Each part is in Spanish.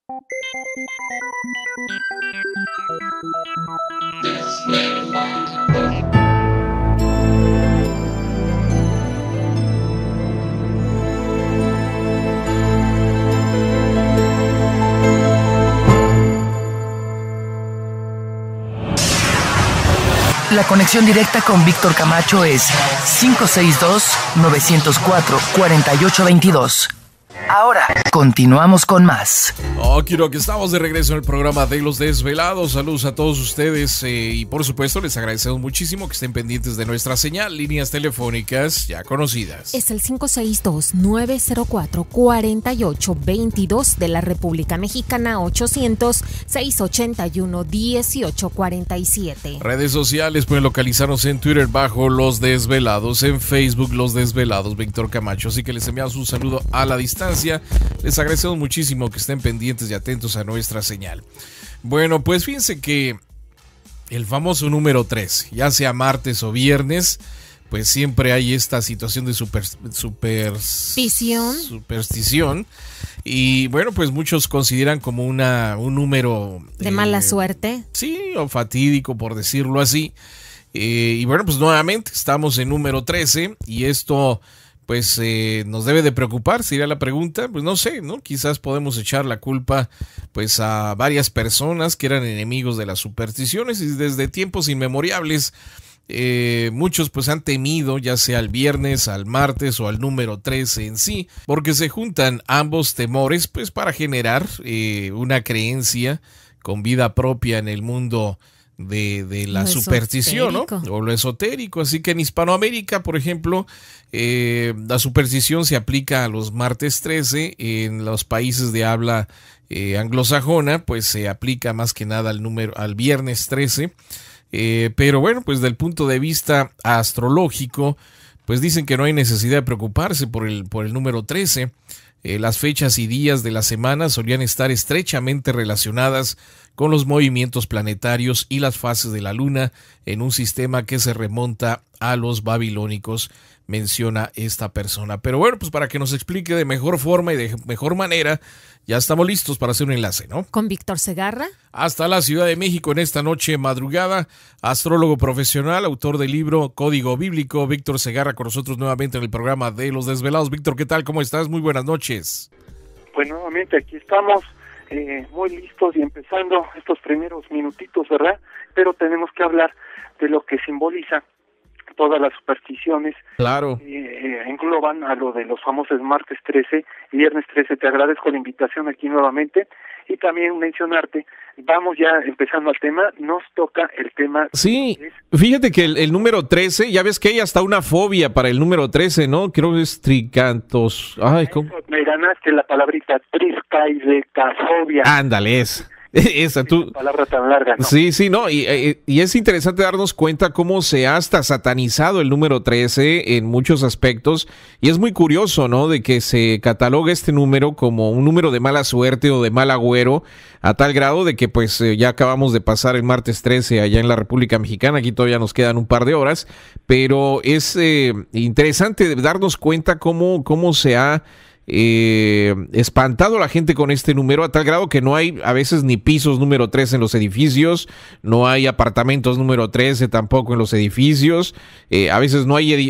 La conexión directa con Víctor Camacho es 562-904-4822. Ahora, continuamos con más. Quiero que estamos de regreso en el programa de Los Desvelados. Saludos a todos ustedes y por supuesto les agradecemos muchísimo que estén pendientes de nuestra señal, líneas telefónicas ya conocidas. Es el 562-904-4822 de la República Mexicana, 800-681-1847. Redes sociales pueden localizarnos en Twitter bajo Los Desvelados, en Facebook Los Desvelados, Víctor Camacho. Así que les enviamos un saludo a la distancia. Les agradecemos muchísimo que estén pendientes y atentos a nuestra señal. Bueno, pues fíjense que el famoso número 3, ya sea martes o viernes, pues siempre hay esta situación de superstición. Y bueno, pues muchos consideran como un número de mala suerte. Sí, o fatídico, por decirlo así. Y bueno, pues nuevamente estamos en número 13 y esto pues nos debe de preocupar, sería la pregunta. Pues no sé, ¿no? Quizás podemos echar la culpa pues a varias personas que eran enemigos de las supersticiones y desde tiempos inmemoriales muchos pues han temido ya sea al viernes, al martes o al número 13 en sí, porque se juntan ambos temores pues para generar una creencia con vida propia en el mundo de la superstición, ¿no? O lo esotérico. Así que en Hispanoamérica, por ejemplo, la superstición se aplica a los martes 13. En los países de habla anglosajona, pues se aplica más que nada al viernes 13. Pero bueno, pues del punto de vista astrológico, pues dicen que no hay necesidad de preocuparse por el número 13. Las fechas y días de la semana solían estar estrechamente relacionadas con los movimientos planetarios y las fases de la luna en un sistema que se remonta a los babilónicos, menciona esta persona. Pero bueno, pues para que nos explique de mejor forma y de mejor manera, ya estamos listos para hacer un enlace, ¿no? Con Víctor Segarra. Hasta la Ciudad de México en esta noche madrugada, astrólogo profesional, autor del libro Código Bíblico, Víctor Segarra, con nosotros nuevamente en el programa de Los Desvelados. Víctor, ¿qué tal? ¿Cómo estás? Muy buenas noches. Pues nuevamente aquí estamos, muy listos y empezando estos primeros minutitos, ¿verdad? Pero tenemos que hablar de lo que simboliza todas las supersticiones. Claro. Engloban a lo de los famosos martes 13 y viernes 13. Te agradezco la invitación aquí nuevamente y también mencionarte, vamos ya empezando al tema, nos toca el tema. Sí, fíjate que el número 13, ya ves que hay hasta una fobia para el número 13, ¿no? Creo que es tricantos. Ay, ¿cómo? Me ganaste la palabrita triscaidecafobia. Ándale, esa tú. Palabra tan larga, ¿no? Sí, no, y es interesante darnos cuenta cómo se ha hasta satanizado el número 13 en muchos aspectos, y es muy curioso, ¿no? De que se cataloga este número como un número de mala suerte o de mal agüero, a tal grado de que pues ya acabamos de pasar el martes 13 allá en la República Mexicana, aquí todavía nos quedan un par de horas, pero es interesante darnos cuenta cómo se ha espantado a la gente con este número, a tal grado que no hay a veces ni pisos número 13 en los edificios, no hay apartamentos número 13 tampoco en los edificios, a veces no hay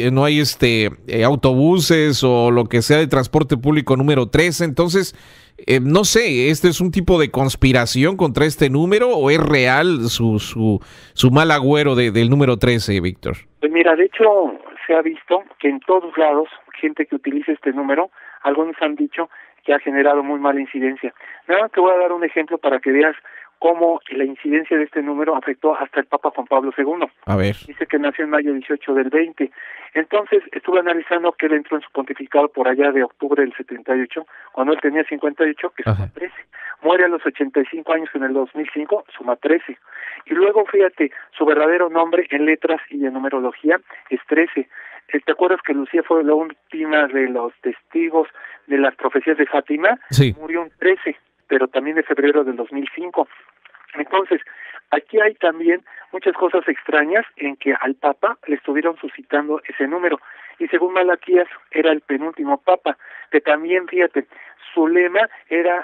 autobuses o lo que sea de transporte público número 13, entonces no sé, ¿este es un tipo de conspiración contra este número o es real su mal agüero del número 13, Víctor? Pues mira, de hecho se ha visto que en todos lados gente que utiliza este número, algunos han dicho que ha generado muy mala incidencia. Nada más te voy a dar un ejemplo para que veas cómo la incidencia de este número afectó hasta el Papa Juan Pablo II. A ver. Dice que nació en mayo 18 del 20. Entonces estuve analizando que él entró en su pontificado por allá de octubre del 78, cuando él tenía 58, que suma 13. Muere a los 85 años en el 2005, suma 13. Y luego, fíjate, su verdadero nombre en letras y en numerología es 13. ¿Te acuerdas que Lucía fue la última de los testigos de las profecías de Fátima? Sí. Murió un 13, pero también de febrero del 2005. Entonces, aquí hay también muchas cosas extrañas en que al Papa le estuvieron suscitando ese número. Y según Malaquías, era el penúltimo Papa, que también, fíjate, su lema era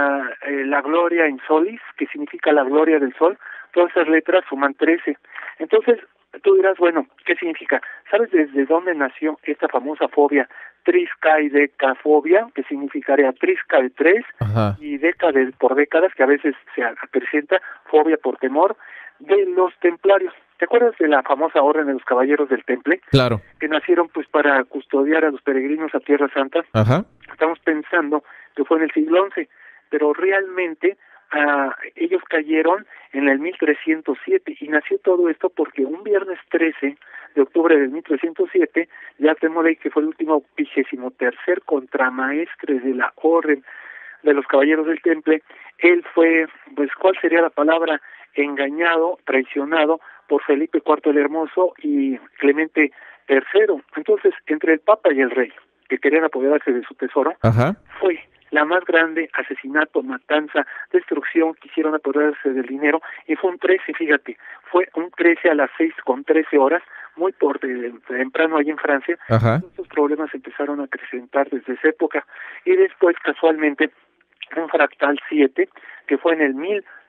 la gloria en solis, que significa la gloria del sol. Todas esas letras suman 13. Entonces, tú dirás, bueno, ¿qué significa? ¿Sabes desde dónde nació esta famosa fobia? Triscaidecafobia, que significaría trisca de 3, y deca por décadas, que a veces se presenta fobia por temor, de los templarios. ¿Te acuerdas de la famosa orden de los caballeros del Temple? Claro. Que nacieron pues para custodiar a los peregrinos a Tierra Santa. Ajá. Estamos pensando que fue en el siglo XI, pero realmente ellos cayeron en el 1307, y nació todo esto porque un viernes 13 de octubre del 1307, ya tenemos ley que fue el último 23º contramaestre de la orden de los caballeros del Temple. Él fue, pues, ¿cuál sería la palabra? Engañado, traicionado por Felipe IV el Hermoso y Clemente III. Entonces, entre el Papa y el Rey, que querían apoderarse de su tesoro, fue la más grande asesinato, matanza, destrucción, quisieron apoderarse del dinero, y fue un 13, fíjate, fue un 13 a las 6:13, muy por temprano ahí en Francia. Estos problemas empezaron a acrecentar desde esa época, y después casualmente un fractal 7, que fue en el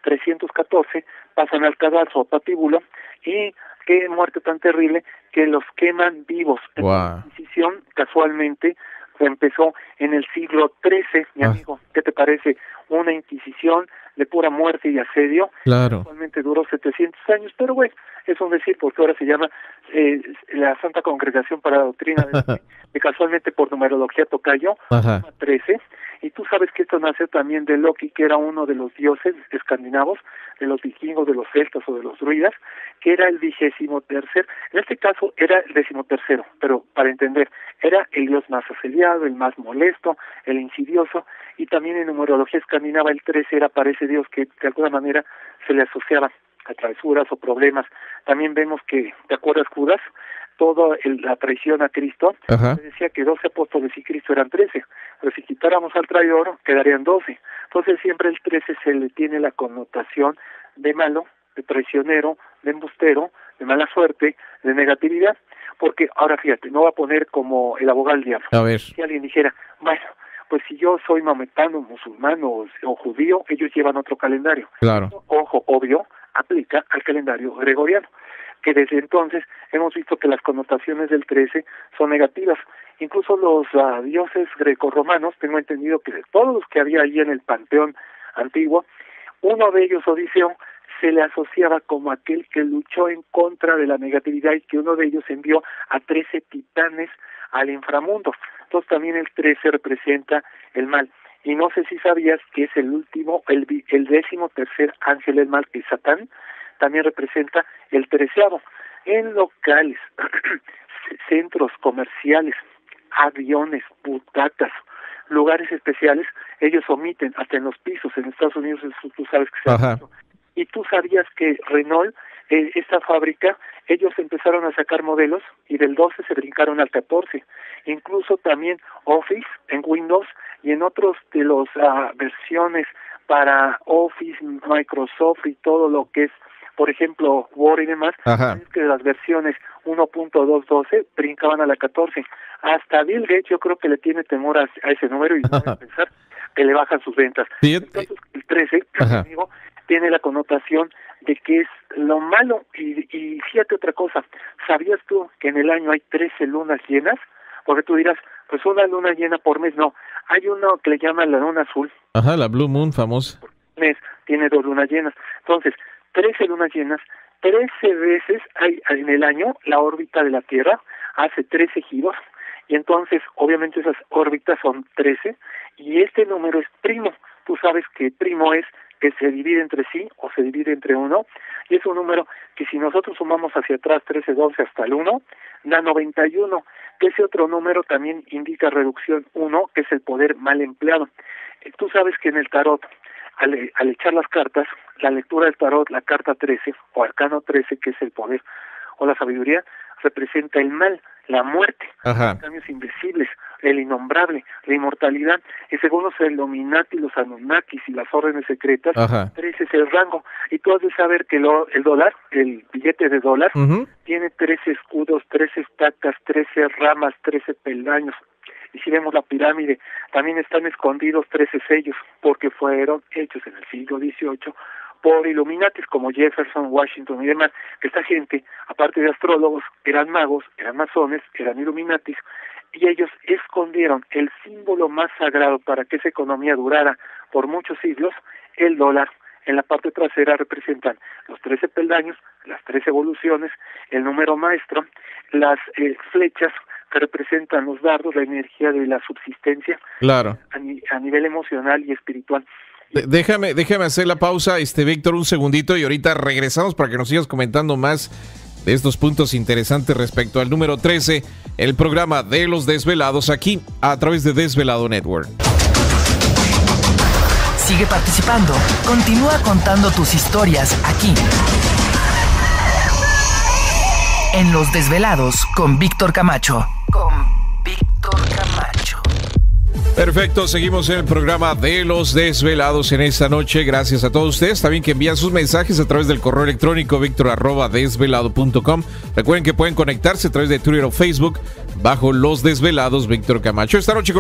1314, pasan al cadalso, patíbulo, y qué muerte tan terrible, que los queman vivos. La Inquisición casualmente empezó en el siglo XIII, mi amigo. ¿Qué te parece? Una Inquisición de pura muerte y asedio. Claro. Actualmente duró 700 años, pero bueno, es un decir, porque ahora se llama la Santa Congregación para la Doctrina de la Fe, que casualmente por numerología tocayo, 13. Y tú sabes que esto nació también de Loki, que era uno de los dioses escandinavos, de los vikingos, de los celtas o de los druidas, que era el 23º, en este caso era el 13º, pero para entender, era el dios más asediado, el más molesto, el insidioso, y también en numerología escandinava el 13 era para ese dios que de alguna manera se le asociaba a travesuras o problemas. También vemos que, ¿te acuerdas, Judas? Toda la traición a Cristo, se decía que 12 apóstoles y Cristo eran 13, pero si quitáramos al traidor, quedarían 12. Entonces siempre el 13 se le tiene la connotación de malo, de traicionero, de embustero, de mala suerte, de negatividad, porque ahora fíjate, no va a poner como el abogado del diablo. A ver. Si alguien dijera, bueno, pues si yo soy maometano, musulmán o judío, ellos llevan otro calendario. Claro. Ojo, obvio, aplica al calendario gregoriano, que desde entonces hemos visto que las connotaciones del 13 son negativas. Incluso los dioses grecorromanos, tengo entendido que de todos los que había allí en el panteón antiguo, uno de ellos, Odiseo, se le asociaba como aquel que luchó en contra de la negatividad, y que uno de ellos envió a 13 titanes al inframundo. Entonces también el 13 representa el mal. Y no sé si sabías que es el último, el 13º ángel del mal, que es Satán, también representa el 13º. En locales, centros comerciales, aviones, butacas, lugares especiales, ellos omiten, hasta en los pisos. En Estados Unidos eso tú sabes que se ha hecho. Y tú sabías que Renault, esta fábrica, ellos empezaron a sacar modelos y del 12 se brincaron al 14. Incluso también Office en Windows y en otros de las versiones para Office, Microsoft y todo lo que es, por ejemplo, Word y demás, es que de las versiones 1.212 brincaban a la 14. Hasta Bill Gates yo creo que le tiene temor a ese número, y no voy a pensar que le bajan sus ventas. Entonces el 13, amigo, tiene la connotación de que es lo malo. Y fíjate otra cosa, ¿sabías tú que en el año hay 13 lunas llenas? Porque tú dirás, pues una luna llena por mes. No, hay uno que le llaman la luna azul. La Blue Moon famosa. Mes tiene 2 lunas llenas. Entonces, 13 lunas llenas, 13 veces hay en el año la órbita de la Tierra, hace 13 giros, y entonces obviamente esas órbitas son 13, y este número es primo. Tú sabes que primo es que se divide entre sí o se divide entre 1, y es un número que si nosotros sumamos hacia atrás 13, 12 hasta el 1, da 91, que ese otro número también indica reducción 1, que es el poder mal empleado. Tú sabes que en el tarot, al echar las cartas, la lectura del tarot, la carta 13 o arcano 13, que es el poder o la sabiduría, representa el mal, la muerte, los cambios invisibles, el innombrable, la inmortalidad. Y según los Illuminati, los Anunnakis y las órdenes secretas, 13 es el rango. Y tú has de saber que el dólar, el billete de dólar, tiene 13 escudos, 13 estacas, 13 ramas, 13 peldaños. Y si vemos la pirámide, también están escondidos 13 sellos, porque fueron hechos en el siglo XVIII por iluminatis como Jefferson, Washington y demás, que esta gente, aparte de astrólogos, eran magos, eran masones, eran iluminatis, y ellos escondieron el símbolo más sagrado para que esa economía durara por muchos siglos, el dólar. En la parte trasera representan los 13 peldaños, las 13 evoluciones, el número maestro, las flechas que representan los dardos, la energía de la subsistencia, claro, a nivel emocional y espiritual. Déjame hacer la pausa, Víctor, un segundito, y ahorita regresamos para que nos sigas comentando más de estos puntos interesantes respecto al número 13, el programa de Los Desvelados, aquí a través de Desvelado Network. Sigue participando. Continúa contando tus historias aquí, en Los Desvelados con Víctor Camacho. Perfecto, seguimos en el programa de Los Desvelados en esta noche. Gracias a todos ustedes también que envían sus mensajes a través del correo electrónico victor@desvelado.com. Recuerden que pueden conectarse a través de Twitter o Facebook bajo Los Desvelados Víctor Camacho. Esta noche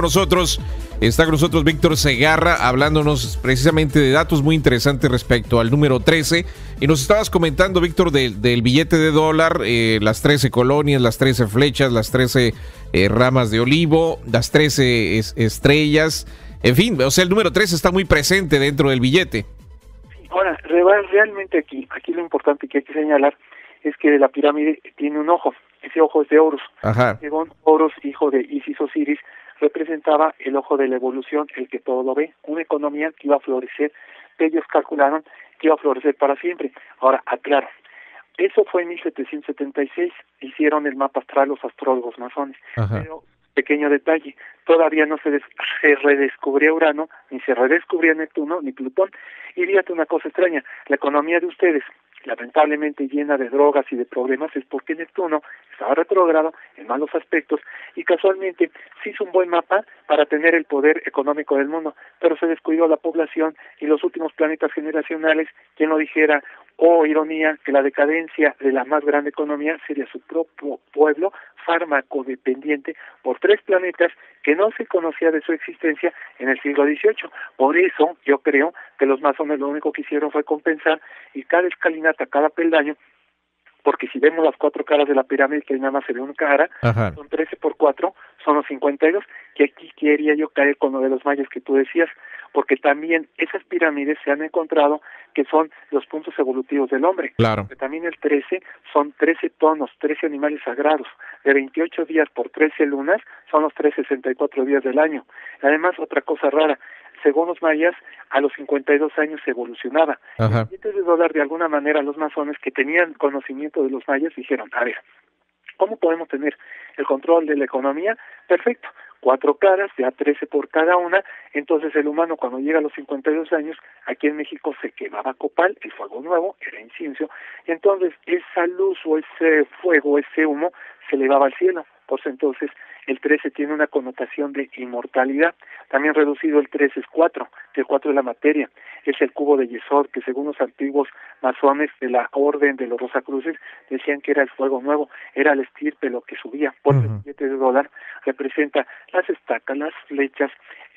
está con nosotros Víctor Segarra, hablándonos precisamente de datos muy interesantes respecto al número 13. Y nos estabas comentando, Víctor, del billete de dólar, las 13 colonias, las 13 flechas, las 13 ramas de olivo, las 13 estrellas, en fin, o sea, el número 13 está muy presente dentro del billete. Sí, ahora, realmente aquí lo importante que hay que señalar es que la pirámide tiene un ojo, ese ojo es de Horus. Ajá. Según Horus, hijo de Isis Osiris, representaba el ojo de la evolución, el que todo lo ve, una economía que iba a florecer, ellos calcularon que iba a florecer para siempre. Ahora, aclaro, eso fue en 1776, hicieron el mapa astral los astrólogos masones. Ajá. Pero, pequeño detalle, todavía no se redescubría Urano, ni se redescubría Neptuno, ni Plutón. Y fíjate una cosa extraña, la economía de ustedes, lamentablemente llena de drogas y de problemas, es porque Neptuno estaba retrógrado en malos aspectos y casualmente se hizo un buen mapa para tener el poder económico del mundo, pero se descuidó la población y los últimos planetas generacionales. Quien lo dijera, oh ironía, que la decadencia de la más grande economía sería su propio pueblo fármaco-dependiente por 3 planetas que no se conocía de su existencia en el siglo XVIII. Por eso yo creo que los masones lo único que hicieron fue compensar, y cada escalinata, cada peldaño, porque si vemos las 4 caras de la pirámide, que nada más se ve una cara, ajá, son 13 por 4, son los 52, que aquí quería yo caer con lo de los mayas que tú decías, porque también esas pirámides se han encontrado que son los puntos evolutivos del hombre. Claro. Porque también el 13 son 13 tonos, 13 animales sagrados, de 28 días por 13 lunas, son los 364 días del año. Además, otra cosa rara, según los mayas, a los 52 años se evolucionaba. Ajá. El billete de dólar, de alguna manera, los masones que tenían conocimiento de los mayas dijeron, a ver, ¿cómo podemos tener el control de la economía? Perfecto, 4 caras, ya 13 por cada una. Entonces el humano, cuando llega a los 52 años, aquí en México se quemaba copal, el fuego nuevo, era incienso, y entonces esa luz o ese fuego, ese humo, se elevaba al cielo. Pues entonces el 13 tiene una connotación de inmortalidad. También reducido el 13 es 4, que el 4 es la materia, es el cubo de Yesod, que según los antiguos masones de la orden de los Rosacruces decían que era el fuego nuevo, era el estirpe lo que subía. Por el billete de dólar representa las estacas, las flechas.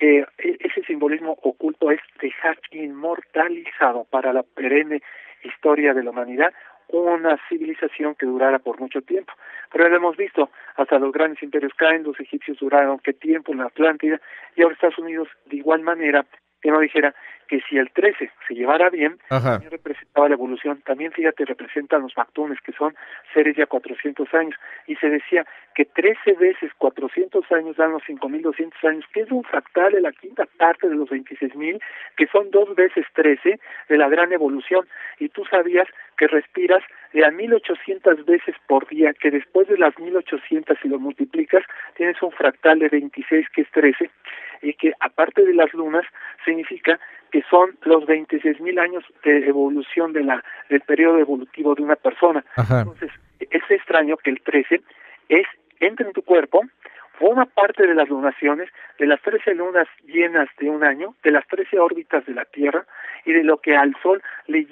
Ese simbolismo oculto es dejar inmortalizado para la perenne historia de la humanidad una civilización que durara por mucho tiempo. Pero ya lo hemos visto, hasta los grandes imperios caen, los egipcios duraron qué tiempo en la Atlántida, y ahora Estados Unidos de igual manera, que no dijera que si el 13 se llevara bien, ajá, también representaba la evolución. También, fíjate, representan los Mactunes, que son seres ya 400 años, y se decía que 13 veces 400 años dan los 5.200 años, que es un fractal de la quinta parte de los 26.000, que son 2 veces 13 de la gran evolución. Y tú sabías que respiras de a 1.800 veces por día, que después de las 1.800, si lo multiplicas, tienes un fractal de 26, que es 13, y que aparte de las lunas, significa que son los 26.000 años de evolución del periodo evolutivo de una persona. Ajá. Entonces, es extraño que el 13 entra en tu cuerpo, Forma parte de las lunaciones, de las 13 lunas llenas de un año, de las 13 órbitas de la Tierra y de lo que al Sol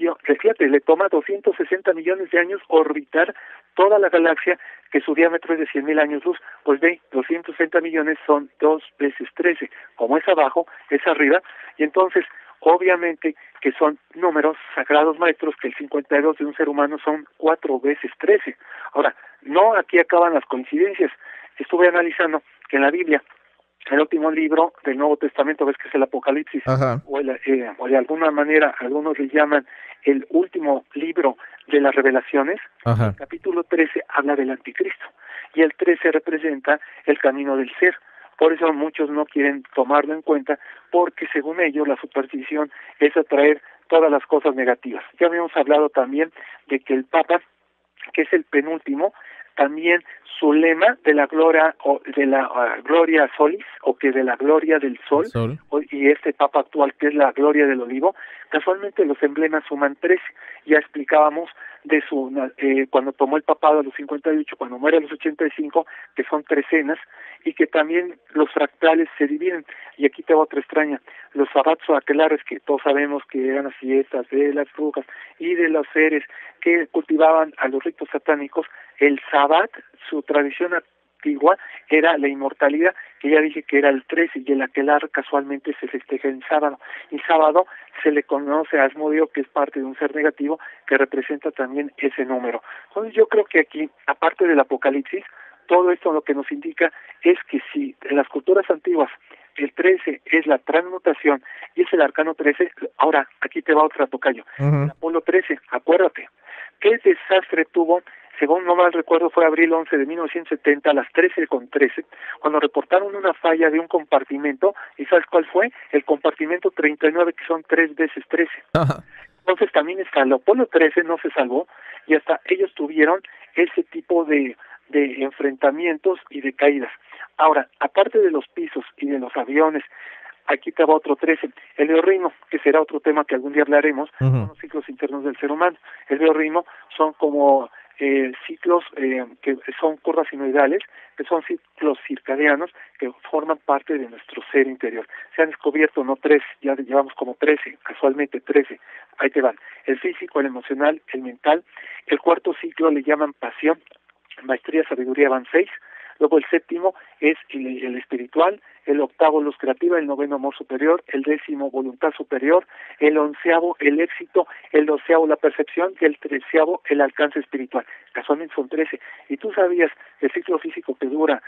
le toma 260 millones de años orbitar toda la galaxia, que su diámetro es de 100.000 años luz. Pues ve, 260 millones son 2 veces 13. Como es abajo, es arriba, y entonces obviamente que son números sagrados maestros, que el 52 de un ser humano son 4 veces 13. Ahora, no aquí acaban las coincidencias. Estuve analizando que en la Biblia, el último libro del Nuevo Testamento, ves que es el Apocalipsis, o de alguna manera algunos le llaman el último libro de las revelaciones, el capítulo 13 habla del anticristo, y el 13 representa el camino del ser. Por eso muchos no quieren tomarlo en cuenta, porque según ellos la superstición es atraer todas las cosas negativas. Ya habíamos hablado también de que el Papa, que es el penúltimo, también su lema de la gloria o de la gloria solis, o que de la gloria del sol, y este Papa actual que es la gloria del olivo, casualmente los emblemas suman 13. Ya explicábamos de su cuando tomó el papado a los 58, cuando muere a los 85, que son trecenas, y que también los fractales se dividen. Y aquí te va otra extraña: los sabbats o aquelares, que todos sabemos que eran las fiestas de las brujas y de los seres que cultivaban a los ritos satánicos, el sabbat, su tradición antigua, era la inmortalidad, que ya dije que era el 13, y el aquelar casualmente se festeja en sábado. Y sábado se le conoce a Asmodeo, que es parte de un ser negativo, que representa también ese número. Entonces yo creo que aquí, aparte del Apocalipsis, todo esto lo que nos indica es que si en las culturas antiguas el 13 es la transmutación y es el arcano 13, ahora aquí te va otra, tocayo. El Apolo 13, acuérdate, ¿qué desastre tuvo? Según no mal recuerdo, fue abril 11 de 1970 a las 13:13, cuando reportaron una falla de un compartimento. ¿Y sabes cuál fue? El compartimento 39, que son 3 veces 13. Entonces también está el Apolo 13, no se salvó, y hasta ellos tuvieron ese tipo de enfrentamientos y de caídas. Ahora, aparte de los pisos y de los aviones, aquí te va otro 13, el biorritmo, que será otro tema que algún día hablaremos, son los ciclos internos del ser humano. El biorritmo son como ciclos que son curvas sinoidales, que son ciclos circadianos que forman parte de nuestro ser interior. Se han descubierto no 3, ya llevamos como 13, casualmente 13, ahí te van: el físico, el emocional, el mental. El cuarto ciclo le llaman pasión, maestría, sabiduría, van 6. Luego el séptimo es el espiritual, el octavo luz creativa, el noveno amor superior, el décimo voluntad superior, el onceavo el éxito, el doceavo la percepción y el treceavo el alcance espiritual. Casualmente son 13. Y tú sabías el ciclo físico que dura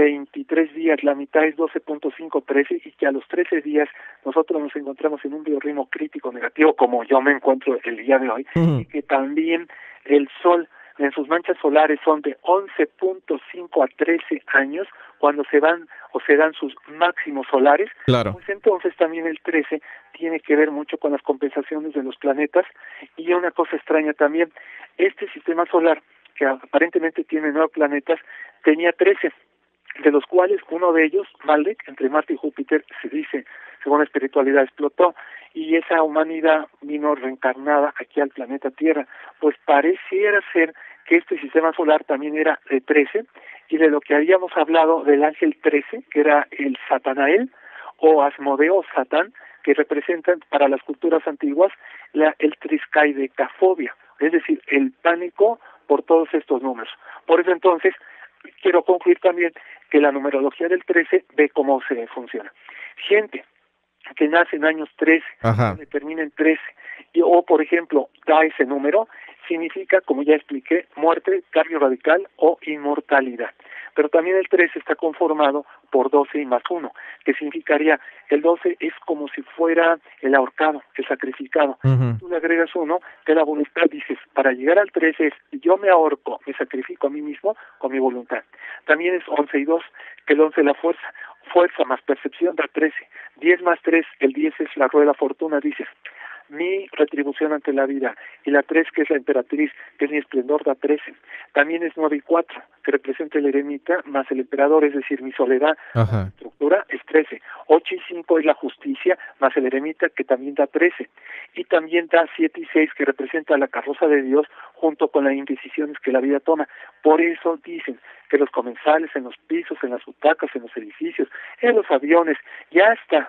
23 días, la mitad es 12.5, 13, y que a los 13 días nosotros nos encontramos en un biorritmo crítico negativo, como yo me encuentro el día de hoy, y que también el sol en sus manchas solares son de 11.5 a 13 años cuando se van o se dan sus máximos solares. Claro. Pues entonces también el 13 tiene que ver mucho con las compensaciones de los planetas. Y una cosa extraña también, este sistema solar, que aparentemente tiene 9 planetas, tenía 13, de los cuales uno de ellos, Maldek, entre Marte y Júpiter, se dice, según la espiritualidad, explotó, y esa humanidad vino reencarnada aquí al planeta Tierra. Pues pareciera ser que este sistema solar también era de 13, y de lo que habíamos hablado del ángel 13, que era el Satanael, o Asmodeo, Satán, que representan para las culturas antiguas el triskaidecafobia, es decir, el pánico por todos estos números. Por eso entonces, quiero concluir también que la numerología del 13 ve cómo se funciona. Gente que nace en años 13, que termina en 13, o por ejemplo, da ese número, significa, como ya expliqué, muerte, cambio radical o inmortalidad. Pero también el 13 está conformado por 12 y más 1, que significaría, el 12 es como si fuera el ahorcado, el sacrificado. Tú le agregas 1, que la voluntad, dices, para llegar al 13 es, yo me ahorco, me sacrifico a mí mismo con mi voluntad. También es 11 y 2, que el 11 es la fuerza más percepción da 13. 10 más 3, el 10 es la rueda de la fortuna, dices, mi retribución ante la vida, y la 3, que es la emperatriz, que es mi esplendor, da 13. También es 9 y 4, que representa el eremita, más el emperador, es decir, mi soledad, mi estructura, es 13. 8 y 5 es la justicia, más el eremita, que también da 13. Y también da 7 y 6, que representa la carroza de Dios, junto con las indecisiones que la vida toma. Por eso dicen que los comensales en los pisos, en las butacas, en los edificios, en los aviones, y hasta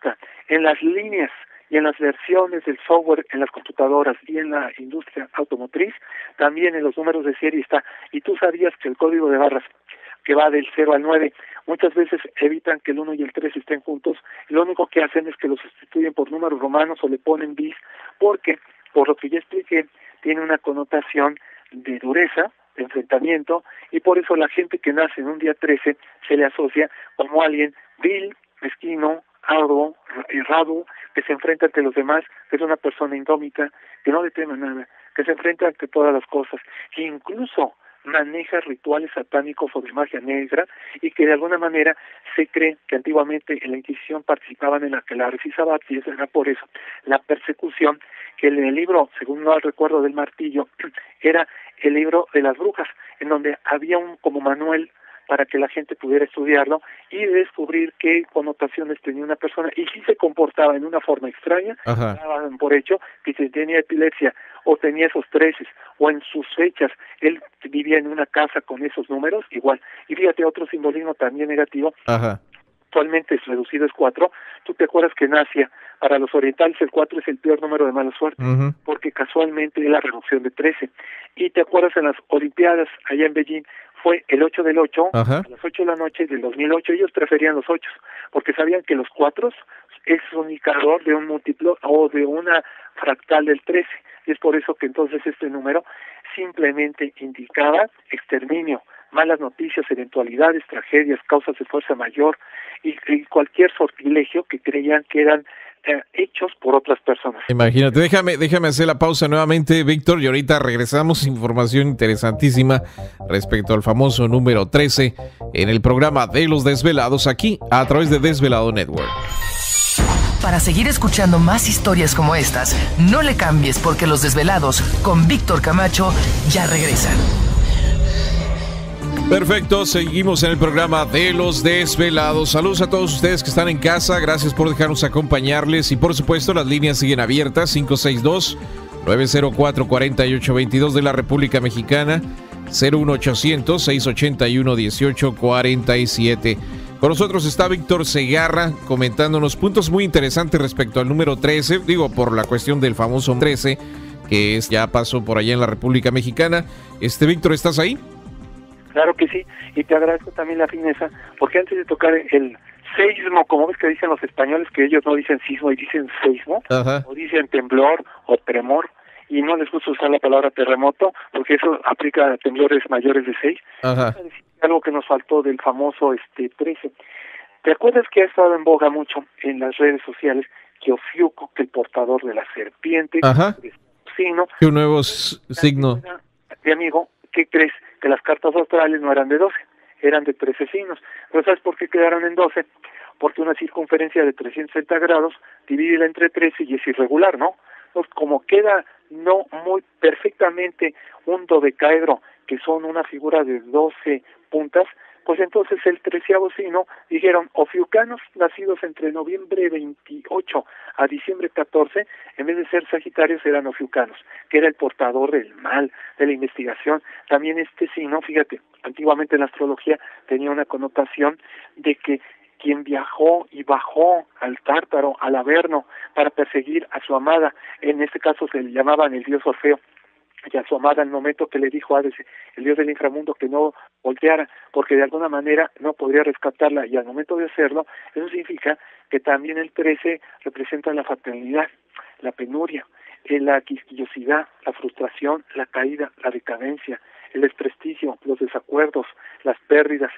en las líneas y en las versiones del software en las computadoras y en la industria automotriz, también en los números de serie está. Y tú sabías que el código de barras, que va del 0 al 9, muchas veces evitan que el 1 y el 3 estén juntos, y lo único que hacen es que los sustituyen por números romanos o le ponen bis, porque, por lo que ya expliqué, tiene una connotación de dureza, de enfrentamiento, y por eso la gente que nace en un día 13 se le asocia como alguien vil, mezquino, arduo, errado, que se enfrenta ante los demás, que es una persona indómita, que no le teme nada, que se enfrenta ante todas las cosas, que incluso maneja rituales satánicos o de magia negra, y que de alguna manera se cree que antiguamente en la Inquisición participaban en la que la Sabat, y eso era por eso la persecución, que en el libro, según no recuerdo del martillo, era el libro de las brujas, en donde había un como manual para que la gente pudiera estudiarlo y descubrir qué connotaciones tenía una persona, y si se comportaba en una forma extraña, daban por hecho que si tenía epilepsia o tenía esos 13, o en sus fechas él vivía en una casa con esos números, igual. Y fíjate, otro simbolismo también negativo, actualmente es reducido, es 4. Tú te acuerdas que en Asia, para los orientales, el 4 es el peor número de mala suerte, porque casualmente es la reducción de 13. Y te acuerdas en las Olimpiadas allá en Beijing, fue el 8 del 8, a las 8 de la noche del 2008, ellos preferían los 8, porque sabían que los 4 es un indicador de un múltiplo o de una fractal del 13, y es por eso que entonces este número simplemente indicaba exterminio, malas noticias, eventualidades, tragedias, causas de fuerza mayor y cualquier sortilegio que creían que eran hechos por otras personas. Imagínate, déjame hacer la pausa nuevamente, Víctor, y ahorita regresamos. Información interesantísima respecto al famoso número 13 en el programa de Los Desvelados, aquí a través de Desvelado Network. Para seguir escuchando más historias como estas, no le cambies, porque Los Desvelados con Víctor Camacho ya regresan. Perfecto, seguimos en el programa de Los Desvelados. Saludos a todos ustedes que están en casa, gracias por dejarnos acompañarles, y por supuesto las líneas siguen abiertas, 562-904-4822 de la República Mexicana, 01800-681-1847. Con nosotros está Víctor Segarra comentándonos puntos muy interesantes respecto al número 13, digo, por la cuestión del famoso 13, que ya pasó por allá en la República Mexicana. Víctor, ¿estás ahí? Claro que sí, y te agradezco también la fineza, porque antes de tocar el seísmo, como ves que dicen los españoles, que ellos no dicen sismo y dicen seísmo, o dicen temblor o tremor, y no les gusta usar la palabra terremoto, porque eso aplica a temblores mayores de 6. Algo que nos faltó del famoso 13. ¿Te acuerdas que ha estado en boga mucho en las redes sociales que Ofiuco, que el portador de la serpiente, signo, que un nuevo signo de amigo? ¿Qué crees? Que las cartas astrales no eran de 12, eran de 13 signos. ¿Pero sabes por qué quedaron en 12? Porque una circunferencia de 360 grados, divídela entre 13 y es irregular, ¿no? Entonces, como queda no muy perfectamente un dodecaedro, que son una figura de 12 puntas, pues entonces el 13º signo, dijeron, ofiucanos nacidos entre noviembre 28 a diciembre 14, en vez de ser sagitarios, eran ofiucanos, que era el portador del mal, de la investigación. También este signo, fíjate, antiguamente en la astrología tenía una connotación de que quien viajó y bajó al Tártaro, al Averno, para perseguir a su amada, en este caso se le llamaban el dios Orfeo, y a su amada al momento que le dijo a Hades, el dios del inframundo, que no volteara, porque de alguna manera no podría rescatarla, y al momento de hacerlo, eso significa que también el 13 representa la fatalidad, la penuria, la quisquillosidad, la frustración, la caída, la decadencia, el desprestigio, los desacuerdos, las pérdidas.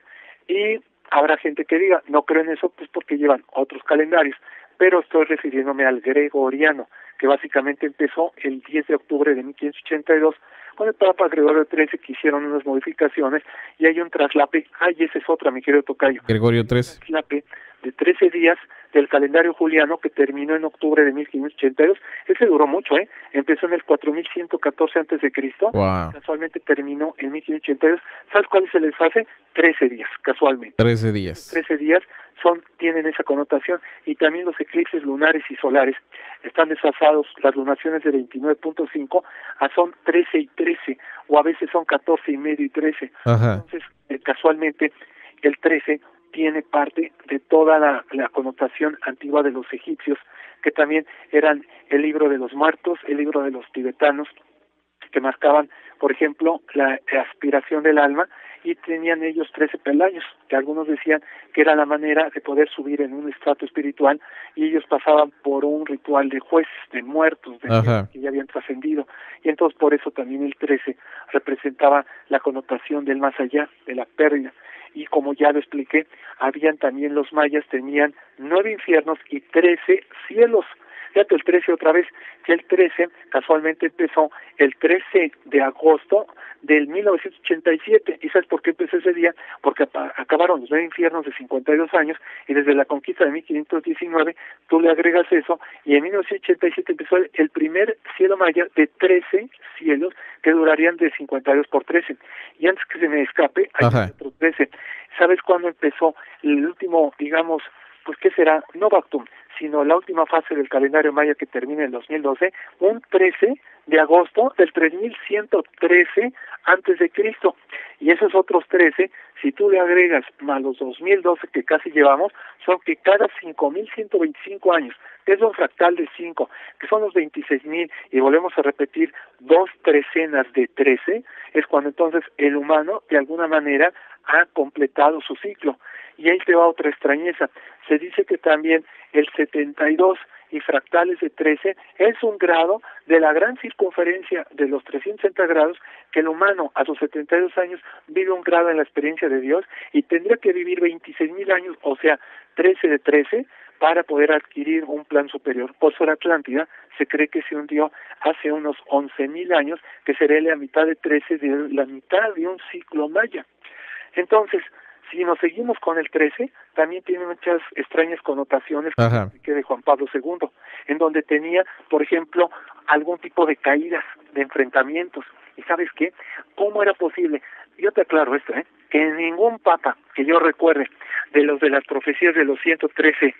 Y habrá gente que diga, no creo en eso, pues porque llevan otros calendarios, pero estoy refiriéndome al gregoriano, que básicamente empezó el 10 de octubre de 1582, con el Papa Gregorio XIII, que hicieron unas modificaciones, y hay un traslape, esa es otra, mi querido tocayo. Gregorio XIII. Un traslape de 13 días del calendario juliano que terminó en octubre de 1582. Ese duró mucho, empezó en el 4114 antes de Cristo, wow. Casualmente terminó en 1582. ¿Sabes cuál es el desfase? 13 días, casualmente. 13 días. 13 días tienen esa connotación, y también los eclipses lunares y solares están desfasados. Las lunaciones de 29.5 son 13 y 13, o a veces son 14 y medio y 13. Ajá. Entonces, casualmente, el 13 tiene parte de toda la connotación antigua de los egipcios, que también eran el libro de los muertos, el libro de los tibetanos, que marcaban, por ejemplo, la aspiración del alma, y tenían ellos 13 peldaños, que algunos decían que era la manera de poder subir en un estrato espiritual, y ellos pasaban por un ritual de jueces, de muertos, de que ya habían trascendido, y entonces por eso también el 13 representaba la connotación del más allá, de la pérdida. Y como ya lo expliqué, habían también, los mayas tenían 9 infiernos y 13 cielos. Fíjate, el 13 otra vez, que el 13 casualmente empezó el 13 de agosto del 1987. ¿Y sabes por qué empezó ese día? Porque acabaron los 9 infiernos de 52 años, y desde la conquista de 1519 tú le agregas eso, y en 1987 empezó el primer cielo maya de 13 cielos que durarían de 52 por 13. Y antes que se me escape, hay otro 13. ¿Sabes cuándo empezó el último, digamos, pues qué será? No Bactum, sino la última fase del calendario maya, que termina en 2012, un 13 de agosto del 3113 antes de Cristo. Y esos otros 13, si tú le agregas más los 2012 que casi llevamos, son que cada 5125 años, que es un fractal de 5, que son los 26,000, y volvemos a repetir 2 trecenas de 13, es cuando entonces el humano de alguna manera ha completado su ciclo. Y ahí te va otra extrañeza. Se dice que también el 72 y fractales de 13 es un grado de la gran circunferencia de los 360 grados, que el humano a sus 72 años vive un grado en la experiencia de Dios, y tendría que vivir 26,000 años, o sea, 13 de 13, para poder adquirir un plan superior. Por eso la Atlántida se cree que se hundió hace unos 11,000 años, que sería la mitad de 13, de la mitad de un ciclo maya. Entonces, si nos seguimos con el 13, también tiene muchas extrañas connotaciones que de Juan Pablo II, en donde tenía, por ejemplo, algún tipo de caídas, de enfrentamientos. ¿Y sabes qué? ¿Cómo era posible? Yo te aclaro esto, que ningún papa que yo recuerde, de los de las profecías de los 113,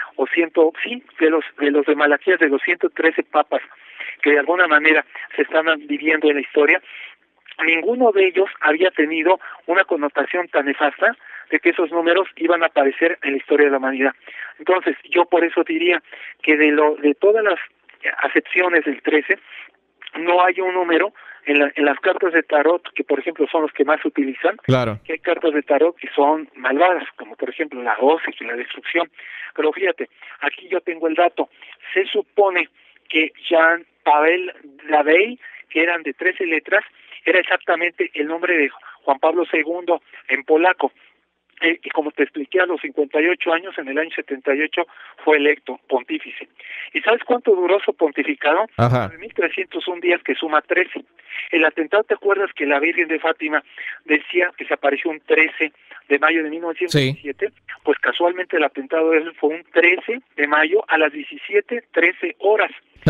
de los de Malaquías, de los 113 papas, que de alguna manera se están viviendo en la historia, ninguno de ellos había tenido una connotación tan nefasta de que esos números iban a aparecer en la historia de la humanidad. Entonces, yo por eso diría que de todas las acepciones del 13, no hay un número en las cartas de tarot, que por ejemplo son los que más se utilizan, que hay cartas de tarot que son malvadas, como por ejemplo la 12 y la destrucción. Pero fíjate, aquí yo tengo el dato. Se supone que Jean Pavel Lavey, que eran de 13 letras, era exactamente el nombre de Juan Pablo II en polaco. Y como te expliqué, a los 58 años, en el año 78, fue electo pontífice. ¿Y sabes cuánto duró su pontificado? 1,301 días, que suma 13. El atentado, ¿te acuerdas que la Virgen de Fátima decía que se apareció un 13 de mayo de 1917? Sí. Pues casualmente el atentado de él fue un 13 de mayo a las 17:13 horas.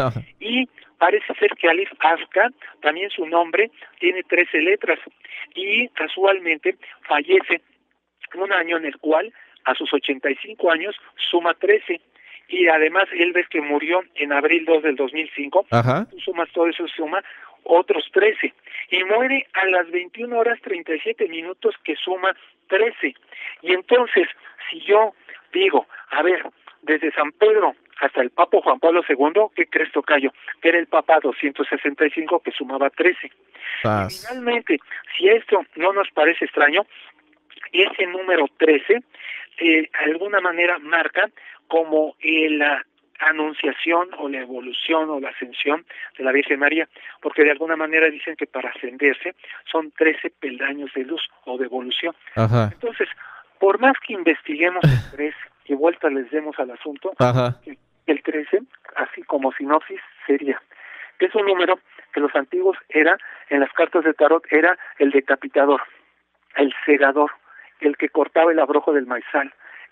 Y parece ser que Alif Azka, también su nombre, tiene 13 letras. Y casualmente fallece un año en el cual a sus 85 años suma 13, y además él ves que murió en abril 2 del 2005, tú sumas todo eso, suma otros 13, y muere a las 21 horas 37 minutos, que suma 13. Y entonces, si yo digo, a ver, desde San Pedro hasta el Papa Juan Pablo II, ¿qué crees, tocayo? Que era el Papa 265, que sumaba 13. Y finalmente, si esto no nos parece extraño, ese número 13 de alguna manera marca como la anunciación o la evolución o la ascensión de la Virgen María, porque de alguna manera dicen que para ascenderse son 13 peldaños de luz o de evolución. Entonces, por más que investiguemos el 13 y vuelta les demos al asunto, el 13, así como sinopsis, sería que es un número que los antiguos era, en las cartas de tarot, era el decapitador, el segador, el que cortaba el abrojo del maizal,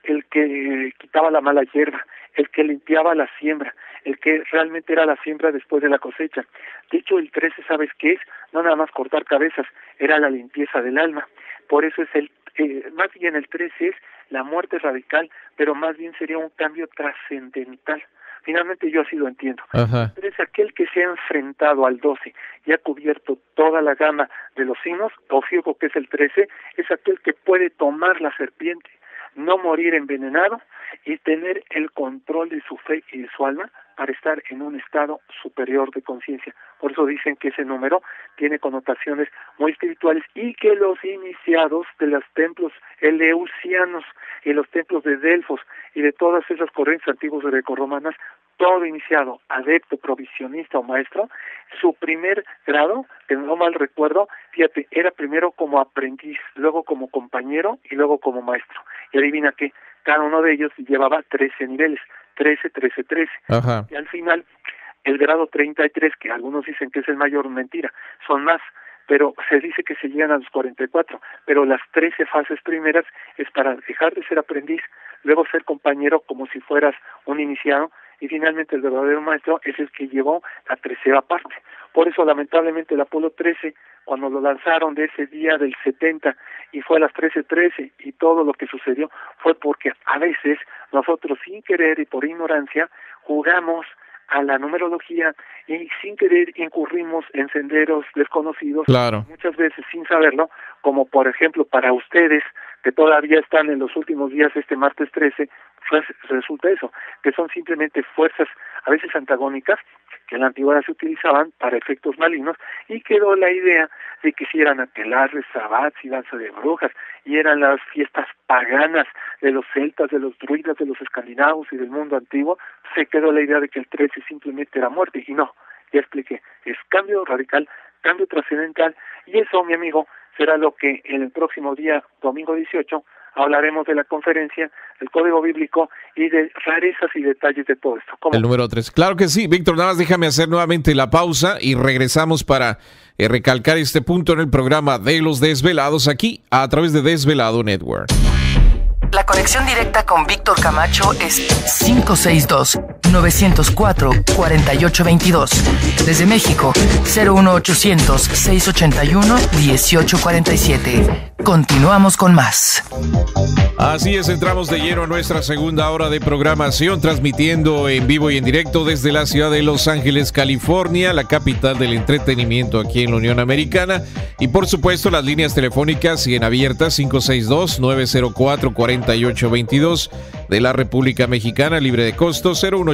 el que quitaba la mala hierba, el que limpiaba la siembra, el que realmente era la siembra después de la cosecha. De hecho, el 13, ¿sabes qué es? No nada más cortar cabezas, era la limpieza del alma. Por eso es más bien el 13 es la muerte radical, pero más bien sería un cambio trascendental. Finalmente yo así lo entiendo. Ajá. Pero es aquel que se ha enfrentado al 12 y ha cubierto toda la gama de los signos, Ofiuco, que es el 13, es aquel que puede tomar la serpiente, no morir envenenado y tener el control de su fe y de su alma para estar en un estado superior de conciencia. Por eso dicen que ese número tiene connotaciones muy espirituales y que los iniciados de los templos eleusianos y los templos de Delfos y de todas esas corrientes antiguas grecorromanas, todo iniciado, adepto, provisionista o maestro, su primer grado, que no mal recuerdo, fíjate, era primero como aprendiz, luego como compañero y luego como maestro. Y adivina qué, cada uno de ellos llevaba 13 niveles, 13, 13, 13. Ajá. Y al final, el grado 33, que algunos dicen que es el mayor, mentira, son más, pero se dice que se llegan a los 44, pero las 13 fases primeras es para dejar de ser aprendiz, luego ser compañero como si fueras un iniciado, y finalmente el verdadero maestro es el que llevó la 13ª parte. Por eso, lamentablemente, el Apolo 13, cuando lo lanzaron de ese día del 70 y fue a las 13:13 y todo lo que sucedió fue porque a veces nosotros sin querer y por ignorancia jugamos a la numerología y sin querer incurrimos en senderos desconocidos, Claro. muchas veces sin saberlo, como por ejemplo para ustedes que todavía están en los últimos días este martes 13, pues resulta eso, que son simplemente fuerzas a veces antagónicas que en la antigüedad se utilizaban para efectos malignos y quedó la idea de que si eran aquelarres, sabbats y danza de brujas y eran las fiestas paganas de los celtas, de los druidas, de los escandinavos y del mundo antiguo, se quedó la idea de que el 13 simplemente era muerte y no, ya expliqué, es cambio radical, cambio trascendental y eso, mi amigo, será lo que en el próximo día, domingo 18, hablaremos de la conferencia, del código bíblico y de rarezas y detalles de todo esto. ¿Cómo? El número 3. Claro que sí, Víctor, nada más déjame hacer nuevamente la pausa y regresamos para recalcar este punto en el programa de Los Desvelados aquí a través de Desvelado Network. La conexión directa con Víctor Camacho es 562-904-4822. Desde México, 01800-681-1847. Continuamos con más. Así es, entramos de lleno a nuestra segunda hora de programación, transmitiendo en vivo y en directo desde la ciudad de Los Ángeles, California, la capital del entretenimiento aquí en la Unión Americana. Y por supuesto, las líneas telefónicas siguen abiertas, 562-904-4822 de la República Mexicana, libre de costo,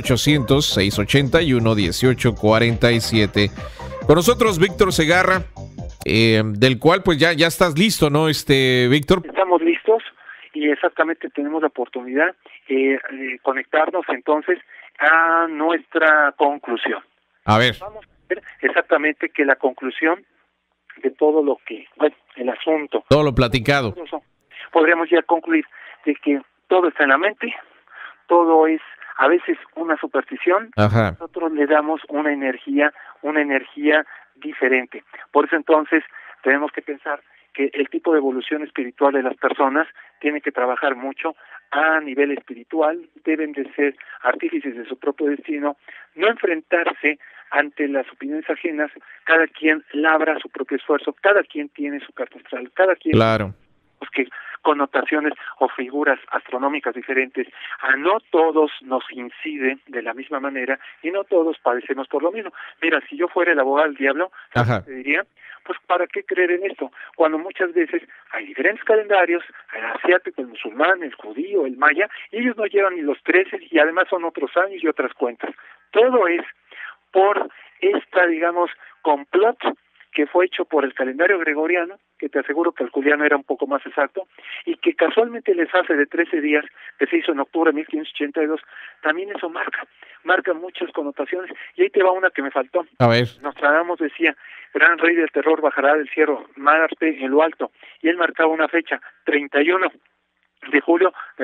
01800-681-1847. Con nosotros, Víctor Segarra, del cual pues ya estás listo, ¿no, Víctor? Estamos listos y exactamente tenemos la oportunidad de conectarnos entonces a nuestra conclusión. A ver. Vamos a ver exactamente que la conclusión de todo lo que, bueno, el asunto. Todo lo platicado. Podríamos ya concluir de que todo está en la mente, todo es a veces una superstición. Ajá. Nosotros le damos una energía diferente. Por eso entonces tenemos que pensar que el tipo de evolución espiritual de las personas tiene que trabajar mucho a nivel espiritual, deben de ser artífices de su propio destino, no enfrentarse ante las opiniones ajenas, cada quien labra su propio esfuerzo, cada quien tiene su carta astral, cada quien claro. Que connotaciones o figuras astronómicas diferentes, a no todos nos incide de la misma manera y no todos padecemos por lo mismo. Mira, si yo fuera el abogado del diablo, te diría, pues ¿para qué creer en esto? Cuando muchas veces hay diferentes calendarios, el asiático, el musulmán, el judío, el maya, y ellos no llevan ni los 13 y además son otros años y otras cuentas. Todo es por esta, digamos, complot que fue hecho por el calendario gregoriano, que te aseguro que el juliano era un poco más exacto, y que casualmente les hace de 13 días, que se hizo en octubre de 1582, también eso marca muchas connotaciones, y ahí te va una que me faltó. A ver. Nostradamus decía, gran rey del terror bajará del cielo, Marte en lo alto, y él marcaba una fecha, 31, de julio de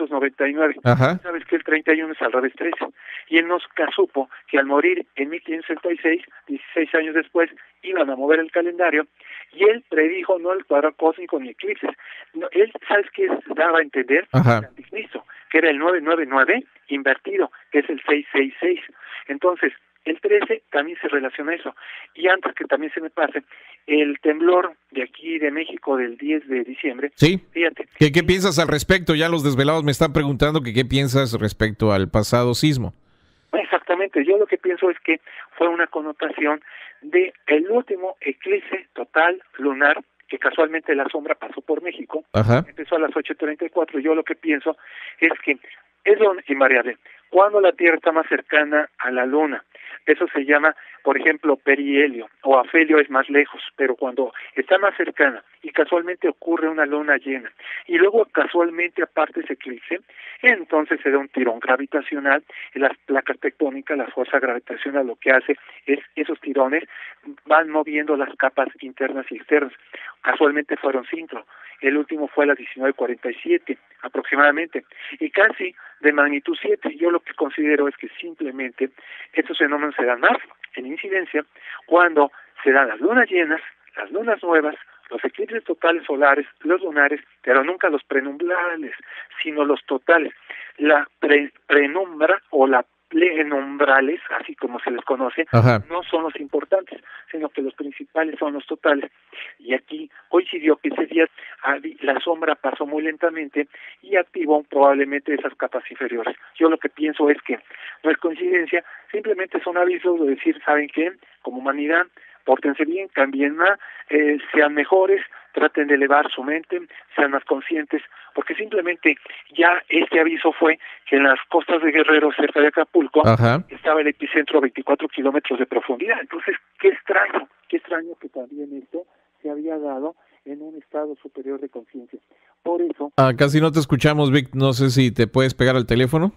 1999. Ajá. Sabes que el 31 es al revés 13. Y él nos supo que al morir en 1566, 16 años después, iban a mover el calendario, y él predijo no el cuadro cósmico ni eclipses. No, él, ¿sabes qué daba a entender? Ajá. El anticristo, que era el 999 invertido, que es el 666. Entonces, el 13 también se relaciona a eso. Y antes que también se me pase, el temblor de aquí de México del 10 de diciembre. Sí. Fíjate. ¿Qué piensas al respecto? Ya los desvelados me están preguntando que qué piensas respecto al pasado sismo. Exactamente. Yo lo que pienso es que fue una connotación de el último eclipse total lunar, que casualmente la sombra pasó por México. Ajá. Empezó a las 8:34. Yo lo que pienso es que es lo invariable. Cuando la Tierra está más cercana a la Luna, eso se llama, por ejemplo, perihelio, o afelio es más lejos, pero cuando está más cercana y casualmente ocurre una luna llena, y luego casualmente aparte ese eclipse, entonces se da un tirón gravitacional, y las placas tectónicas, la fuerza gravitacional lo que hace es, esos tirones van moviendo las capas internas y externas. Casualmente fueron 5. El último fue a las 19:47 aproximadamente, y casi de magnitud 7. Yo lo que considero es que simplemente estos fenómenos se dan más en incidencia cuando se dan las lunas llenas, las lunas nuevas, los eclipses totales solares, los lunares, pero nunca los prenumbrales, sino los totales. La prenumbra o la plenumbrales, así como se les conoce, Ajá. no son los importantes, sino que los principales son los totales. Y aquí coincidió que ese día la sombra pasó muy lentamente y activó probablemente esas capas inferiores. Yo lo que pienso es que no es coincidencia, simplemente son avisos de decir, ¿saben qué? Como humanidad, pórtense bien, cambien más, sean mejores, traten de elevar su mente, sean más conscientes, porque simplemente ya este aviso fue que en las costas de Guerrero, cerca de Acapulco, Ajá. estaba el epicentro a 24 kilómetros de profundidad. Entonces, qué extraño que también esto se había dado en un estado superior de conciencia. Por eso... Casi no te escuchamos, Vic, no sé si te puedes pegar al teléfono.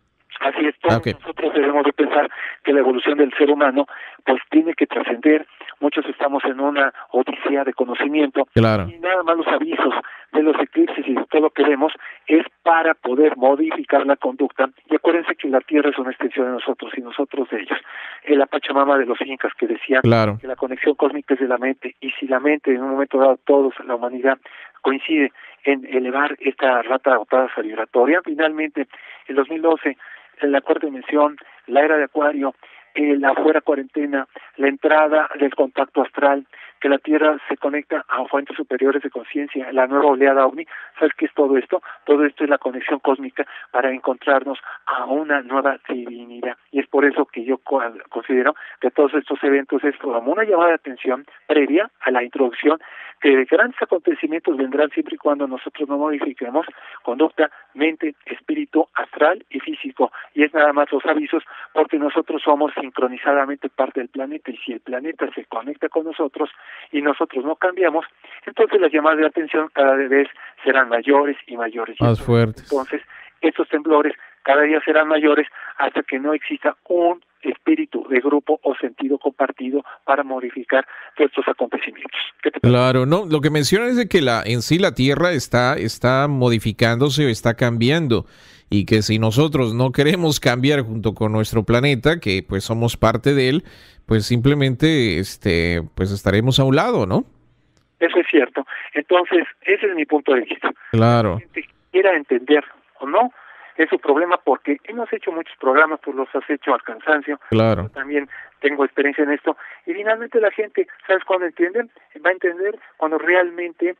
Así es, todos Okay. nosotros debemos de pensar que la evolución del ser humano pues tiene que trascender. Muchos estamos en una odisea de conocimiento. Claro. Y nada más los avisos de los eclipses y de todo lo que vemos es para poder modificar la conducta. Y acuérdense que la Tierra es una extensión de nosotros y nosotros de ellos. La Pachamama de los incas que decía Claro. que la conexión cósmica es de la mente, y si la mente en un momento dado, todos, la humanidad, coincide en elevar esta rata o tasa vibratoria, finalmente en 2012 en la cuarta dimensión, la era de Acuario, la fuera cuarentena, la entrada del contacto astral, que la Tierra se conecta a fuentes superiores de conciencia, la nueva oleada OVNI. ¿Sabes qué es todo esto? Todo esto es la conexión cósmica para encontrarnos a una nueva divinidad. Y es por eso que yo considero que todos estos eventos es como una llamada de atención previa a la introducción, que grandes acontecimientos vendrán siempre y cuando nosotros no modifiquemos conducta, mente, espíritu, astral y físico. Y es nada más los avisos, porque nosotros somos sincronizadamente parte del planeta, y si el planeta se conecta con nosotros y nosotros no cambiamos, entonces las llamadas de atención cada vez serán mayores y mayores. Más fuertes. Entonces, estos temblores cada día serán mayores hasta que no exista un espíritu de grupo o sentido compartido para modificar estos acontecimientos. ¿Qué te parece? Claro, no, lo que mencionan es de que en sí la Tierra está modificándose o está cambiando, y que si nosotros no queremos cambiar junto con nuestro planeta, que pues somos parte de él, pues simplemente pues estaremos a un lado, ¿no? Eso es cierto. Entonces, ese es mi punto de vista. Claro. La gente quiera entender o no, es su problema, porque hemos hecho muchos programas, tú los has hecho al cansancio. Claro. Yo también tengo experiencia en esto, y finalmente la gente, ¿sabes cuándo entienden? Va a entender cuando realmente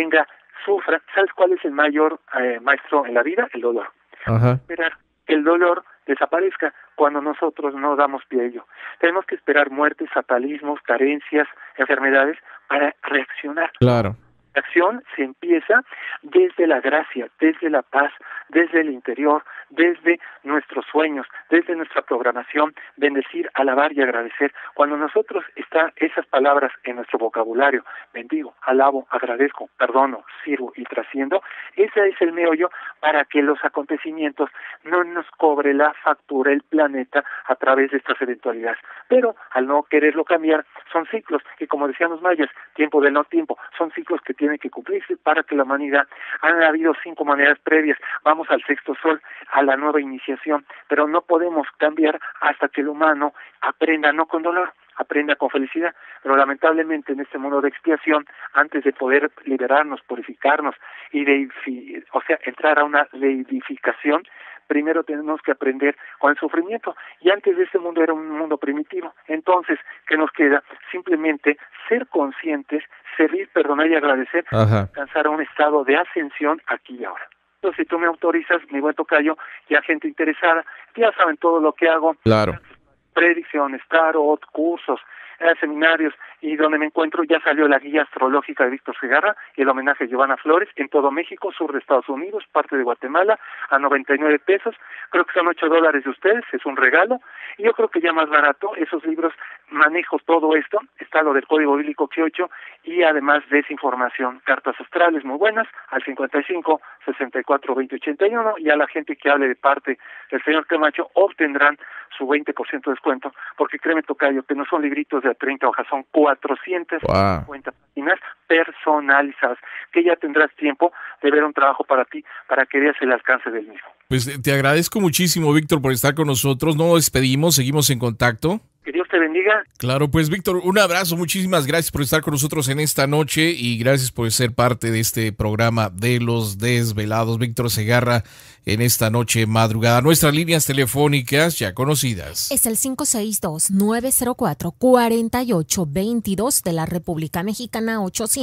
sufra. ¿Sabes cuál es el mayor maestro en la vida? El dolor. Ajá. Esperar que el dolor desaparezca cuando nosotros no damos pie a ello. Tenemos que esperar muertes, fatalismos, carencias, enfermedades para reaccionar. Claro. La acción se empieza desde la gracia, desde la paz, desde el interior, desde nuestros sueños, desde nuestra programación, bendecir, alabar y agradecer. Cuando nosotros están esas palabras en nuestro vocabulario, bendigo, alabo, agradezco, perdono, sirvo y trasciendo, ese es el meollo para que los acontecimientos no nos cobre la factura el planeta a través de estas eventualidades. Pero al no quererlo cambiar, son ciclos, y como decían los mayas, tiempo del no tiempo, son ciclos que tienen que cumplirse para que la humanidad, han habido 5 maneras previas, vamos al sexto sol, a la nueva iniciación, pero no podemos cambiar hasta que el humano aprenda no con dolor, aprenda con felicidad, pero lamentablemente en este mundo de expiación, antes de poder liberarnos, purificarnos y entrar a una deificación, primero tenemos que aprender con el sufrimiento, y antes de este mundo era un mundo primitivo. Entonces, ¿qué nos queda? Simplemente ser conscientes, servir, perdonar y agradecer, alcanzar a un estado de ascensión aquí y ahora. Entonces, si tú me autorizas, mi buen tocayo, ya gente interesada, ya saben todo lo que hago. Claro. Predicciones, tarot, cursos, seminarios, y donde me encuentro ya salió la guía astrológica de Víctor Segarra y el homenaje a Giovanna Flores en todo México, sur de Estados Unidos, parte de Guatemala, a 99 pesos, creo que son $8 de ustedes, es un regalo, y yo creo que ya más barato, esos libros, manejo todo esto, está lo del Código Bíblico Q8, y además de esa información, cartas astrales muy buenas, al 55 64 20 81, y a la gente que hable de parte del señor Camacho obtendrán su 20% de descuento, porque créeme, tocayo, que no son libritos de 30 hojas, son 450 páginas personalizadas, que ya tendrás tiempo de ver un trabajo para ti, para que veas el alcance del mismo. Pues te agradezco muchísimo, Víctor, por estar con nosotros. No nos despedimos, seguimos en contacto. Que Dios te bendiga. Claro, pues Víctor, un abrazo, muchísimas gracias por estar con nosotros en esta noche y gracias por ser parte de este programa de Los Desvelados. Víctor Segarra en esta noche madrugada. Nuestras líneas telefónicas ya conocidas. Es el 562-904-4822 de la República Mexicana,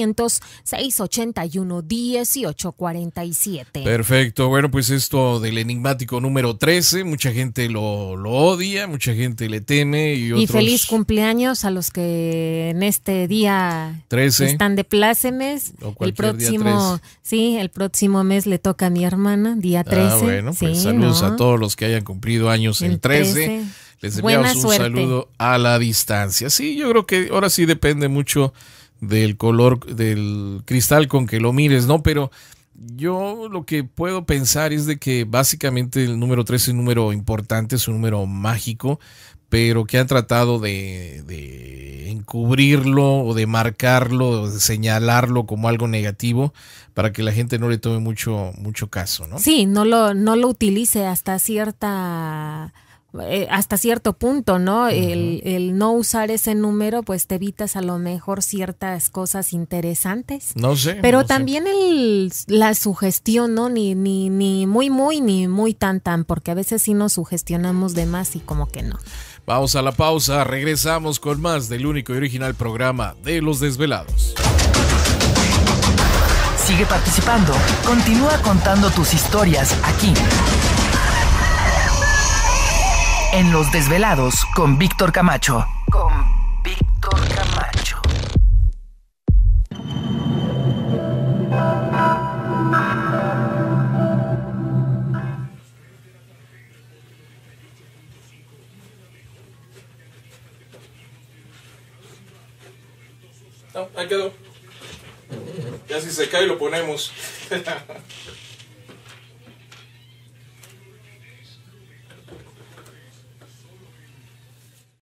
800-681-1847. Perfecto, bueno, pues esto del enigmático número 13, mucha gente lo odia, mucha gente le teme y otros... Y feliz cumpleaños a los que en este día 13 están de plácemes. El próximo, sí, el próximo mes le toca a mi hermana, día 13. Bueno, pues sí, saludos a todos los que hayan cumplido años el 13. Les enviamos un saludo a la distancia. Sí, yo creo que ahora sí depende mucho del color del cristal con que lo mires, ¿no? Pero yo lo que puedo pensar es de que básicamente el número 13 es un número importante, es un número mágico, pero que han tratado de encubrirlo o de marcarlo, o de señalarlo como algo negativo para que la gente no le tome mucho caso, ¿no? Sí, no lo utilice hasta cierto punto, ¿no? El no usar ese número, pues te evitas a lo mejor ciertas cosas interesantes. No sé. Pero no también la sugestión, ¿no? Ni muy, ni muy tan, porque a veces sí nos sugestionamos de más y como que no. Vamos a la pausa, regresamos con más del único y original programa de Los Desvelados. Sigue participando, continúa contando tus historias aquí. En Los Desvelados con Víctor Camacho. No, ahí quedó. Ya si se cae lo ponemos.